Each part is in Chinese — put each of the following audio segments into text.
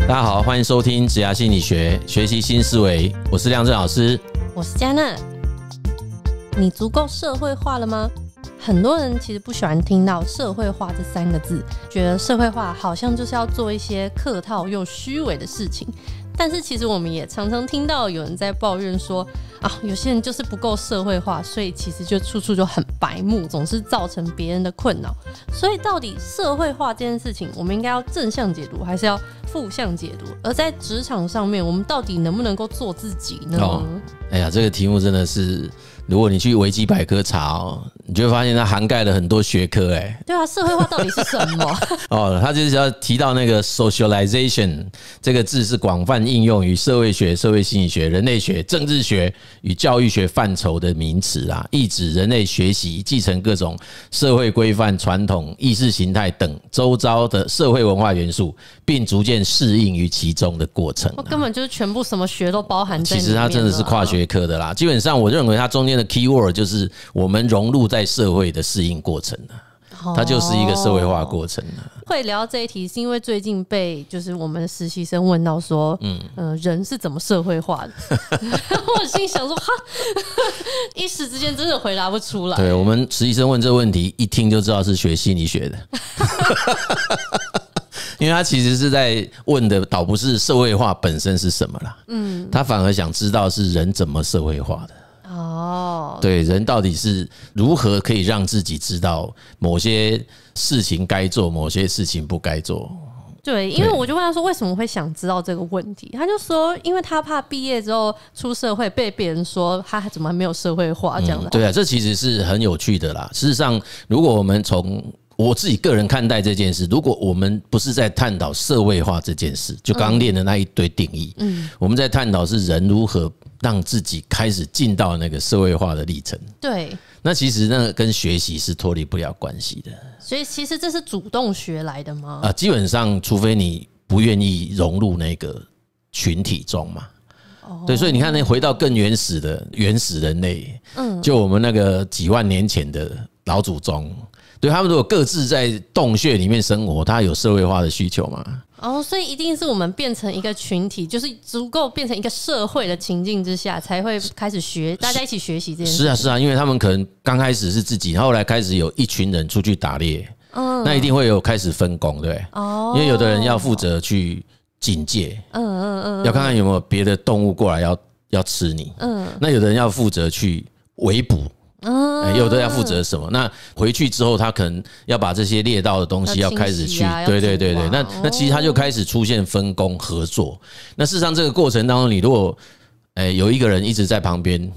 大家好，欢迎收听职涯心理学，学习新思维。我是亮正老师， 我是嘉娜。你足够社会化了吗？很多人其实不喜欢听到社会化这3个字，觉得社会化好像就是要做一些客套又虚伪的事情。但是其实我们也常常听到有人在抱怨说有些人就是不够社会化，所以其实就处处就很白目，总是造成别人的困扰。所以到底社会化这件事情，我们应该要正向解读还是要负向解读？而在职场上面，我们到底能不能够做自己呢？ 哎呀，这个题目真的是，如果你去维基百科查你就会发现它涵盖了很多学科。 对啊，社会化到底是什么？ 它就是要提到那个 socialization 这个字是广泛应用于社会学、社会心理学、人类学、政治学与教育学范畴的名词啊，意指人类学习、继承各种社会规范、传统、意识形态等周遭的社会文化元素，并逐渐适应于其中的过程。 根本就是全部什么学都包含在里面。 其实它真的是跨学科的啦。基本上，我认为它中间的 keyword 就是我们融入在社会的适应过程它就是一个社会化过程会聊到这一题，是因为最近被就是我们实习生问到说，人是怎么社会化的？我心想说，一时之间真的回答不出来。 对，我们实习生问这个问题，一听就知道是学心理学的。因为他其实是在问的倒不是社会化本身是什么啦，他反而想知道是人怎么社会化的。对，人到底是如何可以让自己知道某些事情该做，某些事情不该做。 对，因为我就问他说为什么会想知道这个问题，他就说因为他怕毕业之后出社会被别人说他怎么还没有社会化这样的。 对啊，这其实是很有趣的啦。事实上，如果我们从我自己个人看待这件事，如果我们不是在探讨社会化这件事，就刚刚练的那一堆定义，我们在探讨是人如何让自己开始进到那个社会化的历程。 对， 那其实那跟学习是脱离不了关系的。 所以其实这是主动学来的吗？ 基本上除非你不愿意融入那个群体中嘛。对，所以你看，那回到更原始的原始人类，就我们那个几万年前的老祖宗，对，他们如果各自在洞穴里面生活，他有社会化的需求吗？ 所以一定是我们变成一个群体，就是足够变成一个社会的情境之下，才会开始学，大家一起学习这件事。 是啊，因为他们可能刚开始是自己，后来开始有一群人出去打猎，那一定会有开始分工，对，因为有的人要负责去警戒，要看看有没有别的动物过来要吃你，那有的人要负责去围捕。有的要负责什么？那回去之后，他可能要把这些猎到的东西要开始去，对，那其实他就开始出现分工合作。那事实上这个过程当中，你如果有一个人一直在旁边，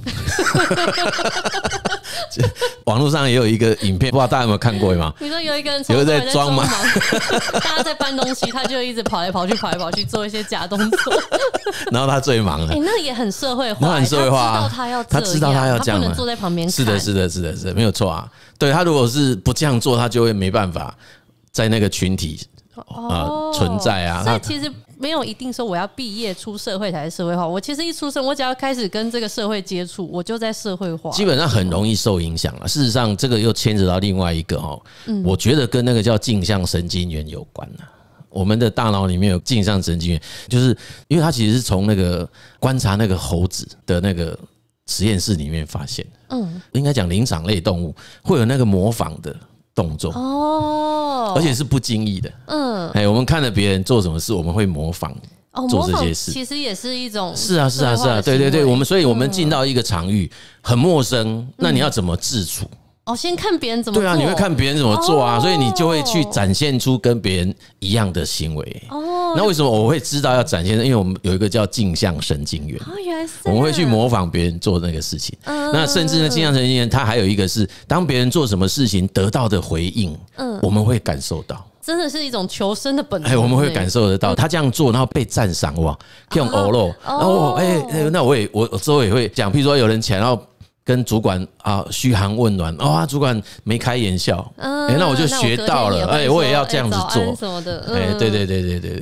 网络上也有一个影片，不知道大家有没有看过吗？ 你说有一个人在装忙， 大家在搬东西，他就一直跑来跑去做一些假动作， 然后他最忙了。 那也很社会化， 那很社会化， 他知道他要这样，他不能坐在旁边看。 是的，没有错啊。对，他如果是不这样做，他就会没办法在那个群体存在啊。 所以其实没有一定说我要毕业出社会才是社会化，我其实一出生，我只要开始跟这个社会接触，我就在社会化， 基本上很容易受影响了。事实上，这个又牵扯到另外一个我觉得跟那个叫镜像神经元有关了。我们的大脑里面有镜像神经元，就是因为它其实是从那个观察那个猴子的那个实验室里面发现，应该讲灵长类动物会有那个模仿的动作而且是不经意的。我们看了别人做什么事，我们会模仿做这些事， 其实也是一种是啊，对，所以我们进到一个场域很陌生，那你要怎么自处？ 先看别人怎么做。 对啊，你会看别人怎么做啊，所以你就会去展现出跟别人一样的行为。那为什么我会知道要展现？因为我们有一个叫镜像神经元， 原来是我们会去模仿别人做那个事情。那甚至呢，镜像神经元它还有一个是，当别人做什么事情得到的回应，我们会感受到。 真的是一种求生的本能。 我们会感受得到，他这样做，然后被赞赏哇，用欧肉，然后那我之后也会讲，譬如说有人起来，然后跟主管嘘寒问暖，主管眉开眼笑，那我就学到了，我也要这样子做什么的， 对，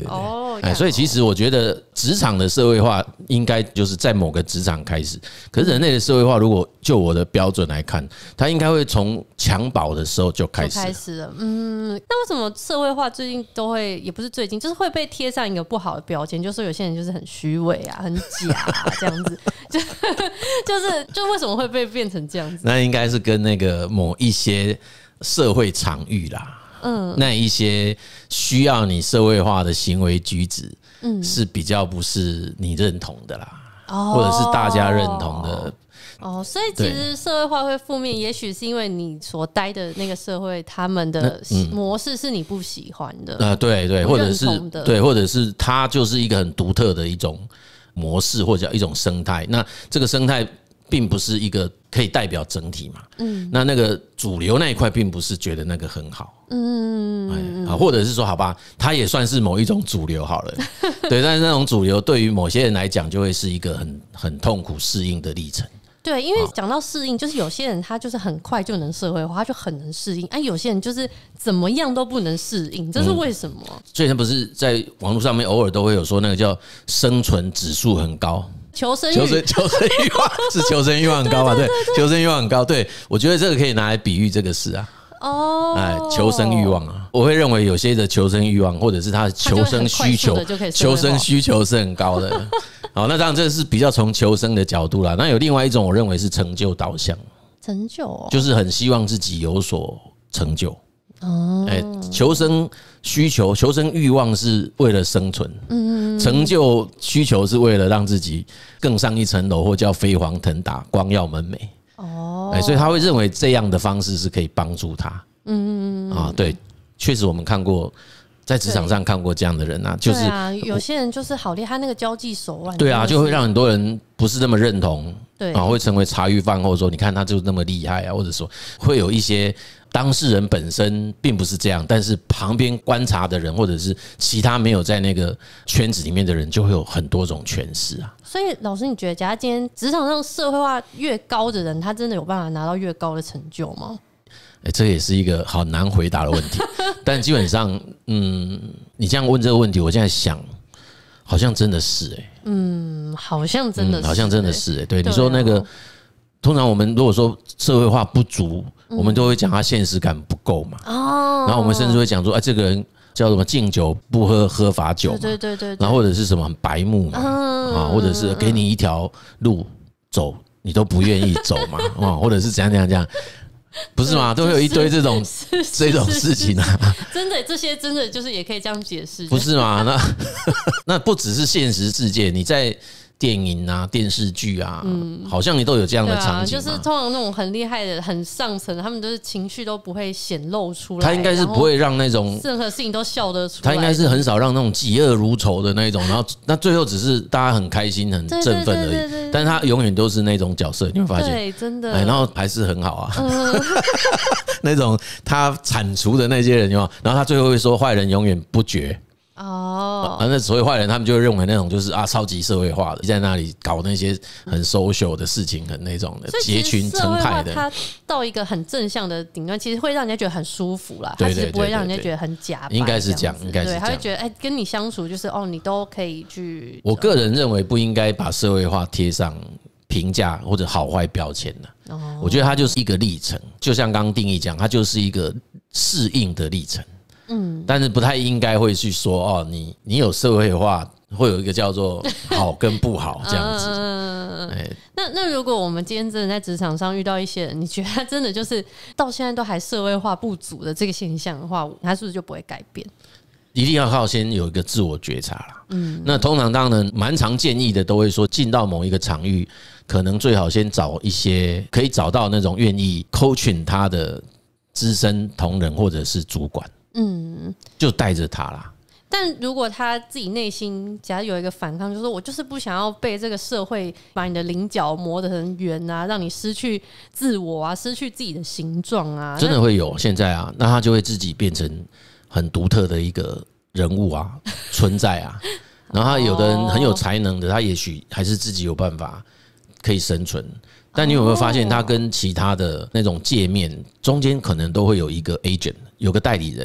所以其实我觉得职场的社会化应该就是在某个职场开始，可是人类的社会化，如果就我的标准来看，它应该会从襁褓的时候就开始了。 那为什么社会化最近都会，也不是最近，就是会被贴上一个不好的标签，就是说有些人就是很虚伪啊，很假啊，这样子，就为什么会被变成这样子？ 那应该是跟那个某一些社会场域啦。那一些需要你社会化的行为举止，是比较不是你认同的啦，或者是大家认同的。 所以其实社会化会负面，也许是因为你所待的那个社会，他们的模式是你不喜欢的。 对，或者是它就是一个很独特的一种模式，或者一种生态。那这个生态并不是一个可以代表整体嘛，那个主流那一块并不是觉得那个很好，或者是说好吧，它也算是某一种主流好了，对，但是那种主流对于某些人来讲，就会是一个很痛苦适应的历程。 对，因为讲到适应，就是有些人他就是很快就能社会化，他就很能适应，有些人就是怎么样都不能适应，这是为什么？ 所以他不是在网络上面偶尔都会有说那个叫生存指数很高。 求生欲望是求生欲望很高嘛？对，求生欲望很高。对，我觉得这个可以拿来比喻这个事啊。求生欲望啊，我会认为有些的求生欲望，或者是他的求生需求，求生需求是很高的。好，那当然这是比较从求生的角度啦。那有另外一种，我认为是成就导向， 成就就是很希望自己有所成就。求生需求、求生欲望是为了生存，成就需求是为了让自己更上一层楼，或叫飞黄腾达、光耀门楣。所以他会认为这样的方式是可以帮助他。对，确实我们看过，在职场上看过这样的人啊，就是有些人就是好厉害，那个交际手腕， 对啊，就会让很多人不是那么认同，对啊，会成为茶余饭后说，你看他就那么厉害啊，或者说会有一些当事人本身并不是这样，但是旁边观察的人，或者是其他没有在那个圈子里面的人，就会有很多种诠释啊。 所以老师，你觉得假如今天职场上社会化越高的人，他真的有办法拿到越高的成就吗？ 这也是一个好难回答的问题。但基本上，你这样问这个问题，我现在想，好像真的是好像真的是， 好像真的是对，你说那个，通常我们如果说社会化不足，我们都会讲他现实感不够嘛。然后我们甚至会讲说，这个人叫什么敬酒不喝合法酒嘛，对，然后或者是什么很白目嘛，或者是给你一条路走，你都不愿意走嘛，或者是怎样。不是吗？都会有一堆这种事情啊！ 真的，这些真的就是也可以这样解释， 不是吗？那不只是现实世界，你在电影啊、电视剧啊，好像你都有这样的场景。 就是通常那种很厉害的、很上层的，他们都是情绪都不会显露出来。 他应该是不会让那种任何事情都笑得出来。 他应该是很少让那种嫉恶如仇的那一种，然后那最后只是大家很开心、很振奋而已。但是他永远都是那种角色，你会发现， 对，真的。 然后还是很好啊，那种他铲除的那些人，然后他最后会说，坏人永远不绝。那所谓坏人，他们就会认为那种就是超级社会化的，在那里搞那些很 social 的事情，很那种的结群成派的。 他到一个很正向的顶端，其实会让人家觉得很舒服啦。他其实不会让人家觉得很假白。 应该是这样，应该是这样。 他会觉得，跟你相处就是你都可以去。 我个人认为不应该把社会化贴上评价或者好坏标签的。我觉得它就是一个历程，就像刚刚定义讲，它就是一个适应的历程。但是不太应该会去说你有社会化，会有一个叫做好跟不好这样子。 那如果我们今天真的在职场上遇到一些人，你觉得他真的就是到现在都还社会化不足的这个现象的话，他是不是就不会改变？ 一定要靠先有一个自我觉察啦。那通常当然蛮常建议的，都会说进到某一个场域，可能最好先找一些可以找到那种愿意 coaching 他的资深同仁或者是主管。就带着他啦。 但如果他自己内心假如有一个反抗，就是说我就是不想要被这个社会把你的棱角磨得很圆啊，让你失去自我啊，失去自己的形状啊， 真的会有。现在那他就会自己变成很独特的一个人物啊，存在啊。然后他有的人很有才能的，他也许还是自己有办法可以生存。但你有没有发现，他跟其他的那种界面中间可能都会有一个 agent， 有个代理人。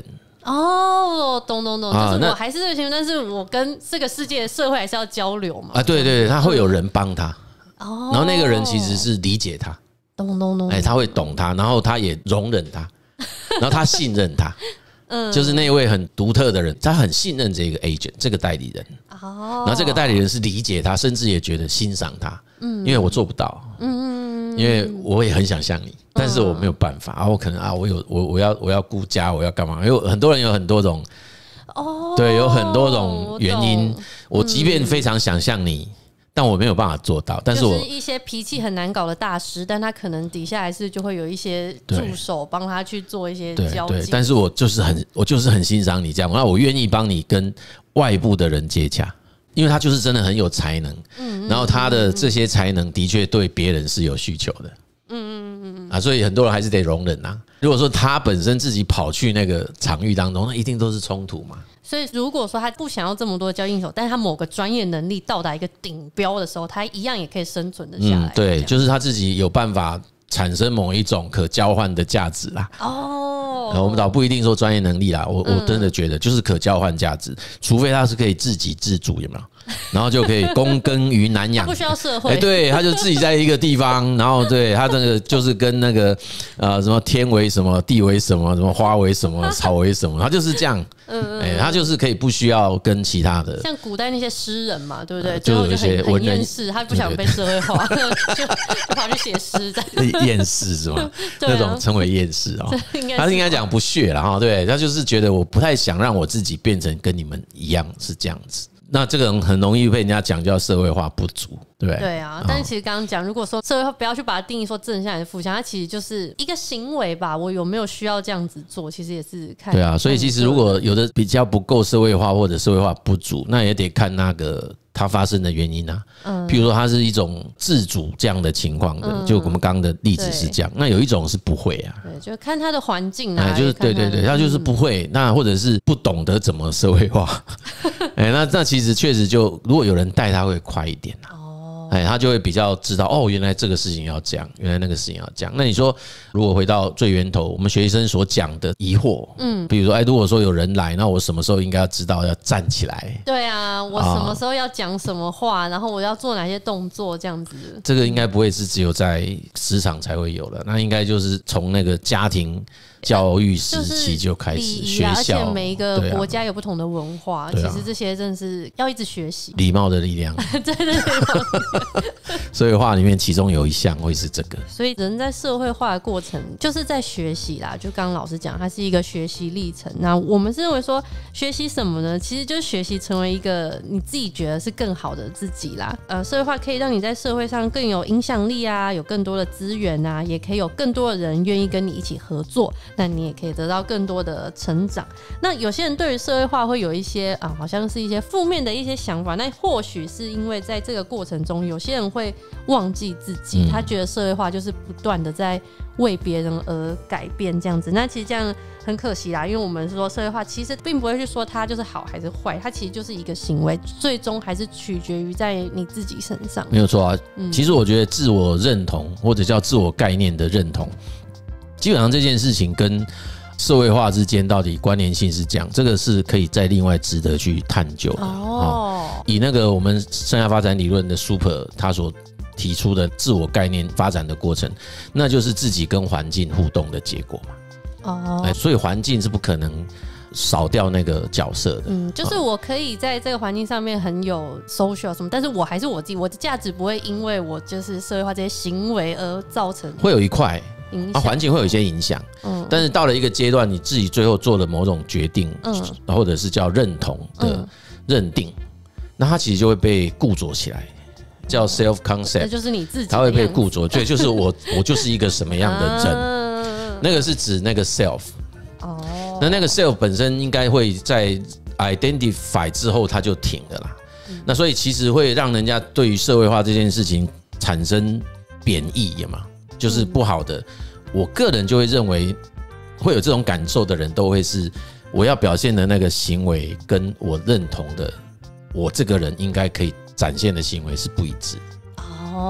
哦，懂，就是我还是这个情况，但是我跟这个世界社会还是要交流嘛。 对，他会有人帮他，然后那个人其实是理解他， 懂， 他会懂他，然后他也容忍他，然后他信任他。就是那位很独特的人，他很信任这个 agent 这个代理人，然后这个代理人是理解他，甚至也觉得欣赏他，因为我做不到，因为我也很想像你，但是我没有办法我可能我要顾家，我要干嘛？因为很多人有很多种，对，有很多种原因，我即便非常想像你。但我没有办法做到，但是就是一些脾气很难搞的大师，但他可能底下还是就会有一些助手帮他去做一些交际。 但是我就是很欣赏你这样，那我愿意帮你跟外部的人接洽，因为他就是真的很有才能，然后他的这些才能的确对别人是有需求的，所以很多人还是得容忍啊。如果说他本身自己跑去那个场域当中，那一定都是冲突嘛。 所以如果说他不想要这么多的交际应手，但是他某个专业能力到达一个顶标的时候，他一样也可以生存得下来。 对，就是他自己有办法产生某一种可交换的价值啦。我们倒不一定说专业能力啦，我真的觉得就是可交换价值，除非他是可以自给自足，有没有？然后就可以躬耕于南阳， 他不需要社会。 对，他就自己在一个地方，然后对他这个就是跟那个什么天为什么，地为什么，什么花为什么，草为什么，他就是这样。他就是可以不需要跟其他的， 像古代那些诗人嘛，对不对？ 就有一些文人， 厌世，他不想被社会化，就跑去写诗， 厌世是吗？那种称为厌世他应该讲不屑啦哈，对，他就是觉得我不太想让我自己变成跟你们一样是这样子。那这个人很容易被人家讲叫社会化不足，对不对？ 对啊，但是其实刚刚讲，如果说社会化不要去把它定义说正向还是负向，它其实就是一个行为吧。我有没有需要这样子做，其实也是看。 对啊，所以其实如果有的比较不够社会化或者社会化不足，那也得看那个它发生的原因啊。譬如说它是一种自主这样的情况的，就我们刚刚的例子是这样。那有一种是不会啊， 对，就看他的环境啊， 就是对，他就是不会，那或者是不懂得怎么社会化。那其实确实就如果有人带他会快一点他就会比较知道原来这个事情要这样，原来那个事情要这样。那你说，如果回到最源头，我们学习生所讲的疑惑，比如说，如果说有人来，那我什么时候应该要知道要站起来？ 对啊，我什么时候要讲什么话，然后我要做哪些动作，这样子。 这个应该不会是只有在职场才会有的，那应该就是从那个家庭教育时期就开始，学校， 而且每一个国家有不同的文化，其实这些真的是要一直学习。 礼貌的力量， 对。 社会化里面其中有一项会是这个， 所以人在社会化的过程就是在学习啦。就刚刚老师讲，它是一个学习历程。那我们是认为说，学习什么呢？其实就是学习成为一个你自己觉得是更好的自己啦。社会化可以让你在社会上更有影响力啊，有更多的资源啊，也可以有更多的人愿意跟你一起合作。那你也可以得到更多的成长。那有些人对于社会化会有一些好像是一些负面的一些想法，那或许是因为在这个过程中，有些人会忘记自己，他觉得社会化就是不断的在为别人而改变这样子。那其实这样很可惜啦，因为我们说社会化其实并不会去说它就是好还是坏，它其实就是一个行为，最终还是取决于在你自己身上。 没有错啊，其实我觉得自我认同或者叫自我概念的认同，基本上这件事情跟社会化之间到底关联性是这样，这个是可以再另外值得去探究的。以那个我们生涯发展理论的 Super 他所提出的自我概念发展的过程，那就是自己跟环境互动的结果嘛。所以环境是不可能少掉那个角色的。 就是我可以在这个环境上面很有 social 什么，但是我还是我自己，我的价值不会因为我就是社会化这些行为而造成会有一块环境会有一些影响，但是到了一个阶段，你自己最后做了某种决定，或者是叫认同的认定，那它其实就会被固着起来，叫 self concept， 那就是你自己， 它会被固着，对，就是我就是一个什么样的人，那个是指那个 self。那个 self 本身应该会在 identify 之后它就停了啦。那所以其实会让人家对于社会化这件事情产生贬义嘛，就是不好的。我个人就会认为会有这种感受的人都会是我要表现的那个行为跟我认同的我这个人应该可以展现的行为是不一致。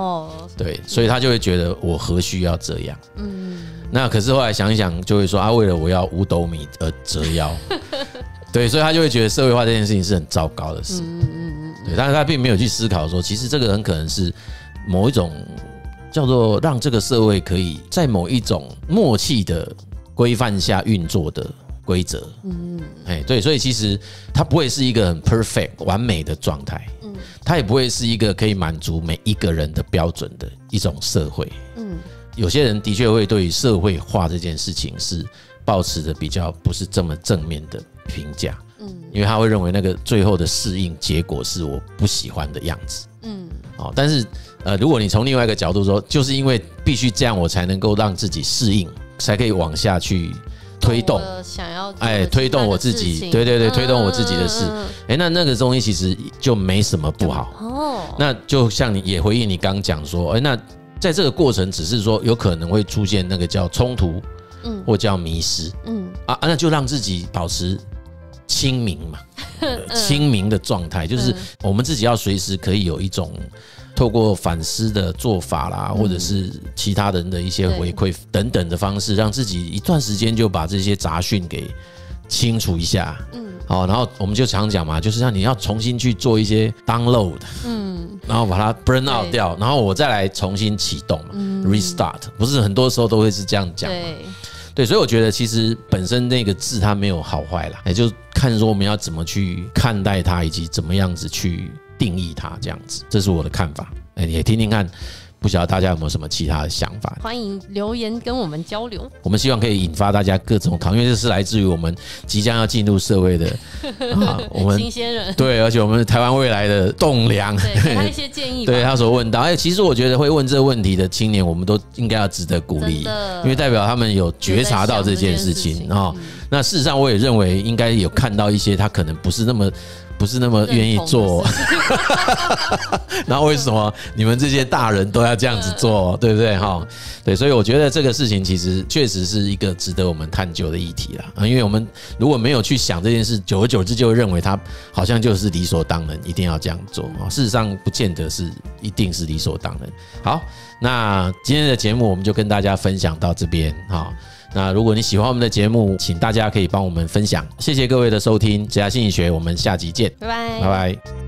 对，所以他就会觉得我何须要这样？那可是后来想一想，就会说为了我要五斗米而折腰，对，所以他就会觉得社会化这件事情是很糟糕的事。对，但是他并没有去思考说，其实这个很可能是某一种叫做让这个社会可以在某一种默契的规范下运作的规则。对，所以其实它不会是一个很 perfect 完美的状态，它也不会是一个可以满足每一个人的标准的一种社会。有些人的确会对于社会化这件事情是抱持的比较不是这么正面的评价，因为他会认为那个最后的适应结果是我不喜欢的样子。但是如果你从另外一个角度说，就是因为必须这样，我才能够让自己适应，才可以往下去推动， 想要推动我自己，对，推动我自己的事。那个东西其实就没什么不好。那就像你也回应你刚讲说，那在这个过程只是说有可能会出现那个叫冲突，或叫迷失，那就让自己保持清明嘛，清明的状态，就是我们自己要随时可以有一种透过反思的做法啦，或者是其他人的一些回馈等等的方式，让自己一段时间就把这些杂讯给清除一下。然后我们就常讲嘛，就是让你要重新去做一些 download，然后把它 burn out 掉，然后我再来重新启动嘛，restart， 不是很多时候都会是这样讲嘛。对，所以我觉得其实本身那个字它没有好坏啦，也就看说我们要怎么去看待它，以及怎么样子去定义它，这样子，这是我的看法。你也听听看，不晓得大家有没有什么其他的想法？ 欢迎留言跟我们交流。 我们希望可以引发大家各种讨论，因为这是来自于我们即将要进入社会的我们新鲜人， 对，而且我们台湾未来的栋梁， 对，给他一些建议。 对他所问到，其实我觉得会问这个问题的青年，我们都应该要值得鼓励，因为代表他们有觉察到这件事情。那事实上，我也认为应该有看到一些他可能不是那么愿意做，然后为什么你们这些大人都要这样子做，对不对？对，所以我觉得这个事情其实确实是一个值得我们探究的议题啦。因为我们如果没有去想这件事，久而久之就会认为它好像就是理所当然，一定要这样做。事实上不见得是一定是理所当然。好，那今天的节目我们就跟大家分享到这边。那如果你喜欢我们的节目，请大家可以帮我们分享，谢谢各位的收听，职涯心理学，我们下集见， 拜拜， 拜拜。